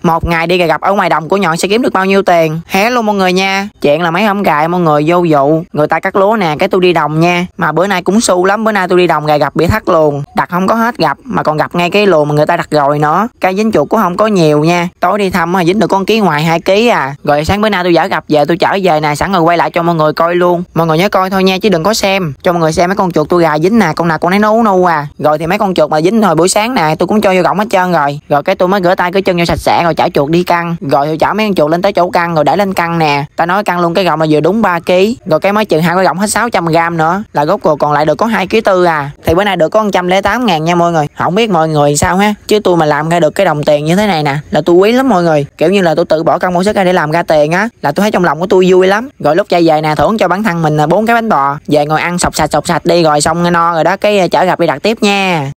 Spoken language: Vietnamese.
Một ngày đi gà gặp ở ngoài đồng của Nhọn sẽ kiếm được bao nhiêu tiền? Hé luôn mọi người nha. Chuyện là mấy hôm gài mọi người vô vụ người ta cắt lúa nè, cái tôi đi đồng nha. Mà bữa nay cũng su lắm, bữa nay tôi đi đồng gà gặp bị thắt luồng. Đặt không có hết gặp mà còn gặp ngay cái luồng mà người ta đặt rồi nữa. Cái dính chuột cũng không có nhiều nha. Tối đi thăm dính được con ký ngoài 2 ký à. Rồi sáng bữa nay tôi dở gặp về tôi chở về nè, sẵn rồi quay lại cho mọi người coi luôn. Mọi người nhớ coi thôi nha chứ đừng có xem. Cho mọi người xem mấy con chuột tôi gà dính nè, con nào con nấy nấu nu à. Rồi thì mấy con chuột mà dính hồi buổi sáng nè, tôi cũng cho vô gọng hết trơn rồi. Rồi cái tôi mới rửa tay cái chân vô sạch sẽ rồi chở chuột đi căng. Rồi tôi chở mấy con chuột lên tới chỗ căng rồi để lên căng nè. Ta nói căng luôn cái gọng là vừa đúng 3 kg. Rồi cái mới chừng 2 cái gọng hết 600g nữa. Là rốt cuộc còn lại được có 2,4 kg à. Thì bữa nay được có 108.000 nha mọi người. Không biết mọi người sao ha. Chứ tôi mà làm ra được cái đồng tiền như thế này nè là tôi quý lắm mọi người. Kiểu như là tôi tự bỏ công công sức ra để làm ra tiền á, là tôi thấy trong lòng của tôi vui lắm. Rồi lúc chạy về nè thưởng cho bản thân mình 4 cái bánh bò. Về ngồi ăn sọc sạch đi rồi xong no rồi đó cái chở gặp đi đặt tiếp nha.